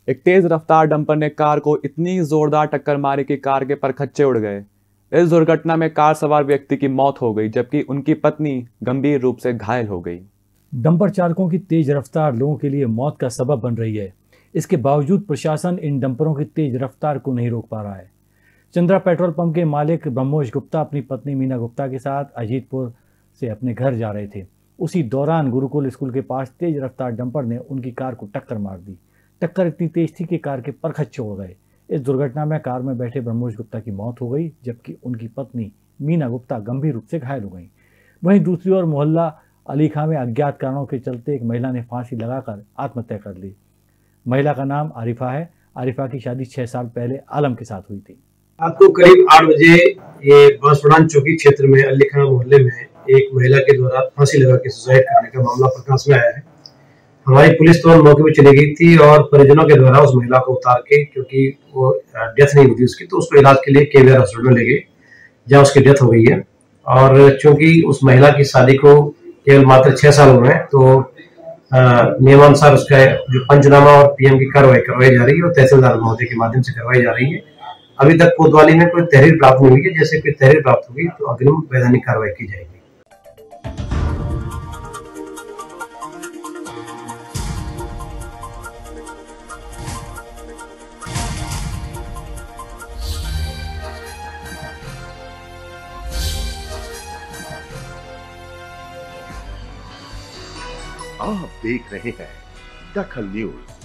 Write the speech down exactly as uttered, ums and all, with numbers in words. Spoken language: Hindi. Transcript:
एक तेज रफ्तार डंपर ने कार को इतनी जोरदार टक्कर मारी कि कार के परखच्चे उड़ गए। इस दुर्घटना में कार सवार व्यक्ति की मौत हो गई, जबकि उनकी पत्नी गंभीर रूप से घायल हो गई। डंपर चालकों की तेज रफ्तार लोगों के लिए मौत का सबब बन रही है। इसके बावजूद प्रशासन इन डंपरों की तेज रफ्तार को नहीं रोक पा रहा है। चंद्रा पेट्रोल पंप के मालिक ब्रह्मोश गुप्ता अपनी पत्नी मीना गुप्ता के साथ अजीतपुर से अपने घर जा रहे थे। उसी दौरान गुरुकुल स्कूल के पास तेज रफ्तार डंपर ने उनकी कार को टक्कर मार दी। टक्कर इतनी तेज थी कि कार के परखच्चे उड़ गए। इस दुर्घटना में कार में बैठे ब्रह्मोश गुप्ता की मौत हो गई, जबकि उनकी पत्नी मीना गुप्ता गंभीर रूप से घायल हो गई। वहीं दूसरी ओर मोहल्ला अली खां में अज्ञात कारणों के चलते एक महिला ने फांसी लगाकर आत्महत्या कर ली। महिला का नाम आरिफा है। आरिफा की शादी छह साल पहले आलम के साथ हुई थी। रात को करीब आठ बजे ये बांसवाड़ा चौकी क्षेत्र में अली खां मोहल्ले में एक महिला के द्वारा फांसी लगा के सुसाइड करने का मामला प्रकाश में आया है। हमारी पुलिस तो मौके पर चली गई थी और परिजनों के द्वारा उस महिला को उतार के, क्योंकि वो डेथ नहीं हुई थी उसकी, तो उसको इलाज के लिए केवीआर हॉस्पिटल में ले गए, जहाँ उसकी डेथ हो गई है। और चूंकि उस महिला की शादी को केवल मात्र छह साल हुए हैं, तो नियमानुसार उसका जो पंचनामा और पीएम की कार्रवाई करवाई जा रही है और तहसीलदार महोदय के माध्यम से करवाई जा रही है। अभी तक कोतवाली में कोई तहरीर प्राप्त नहीं हुई है। जैसे कोई तहरीर प्राप्त होगी तो अग्रिम वैधानिक कार्रवाई की जाएगी। आप देख रहे हैं दखल न्यूज।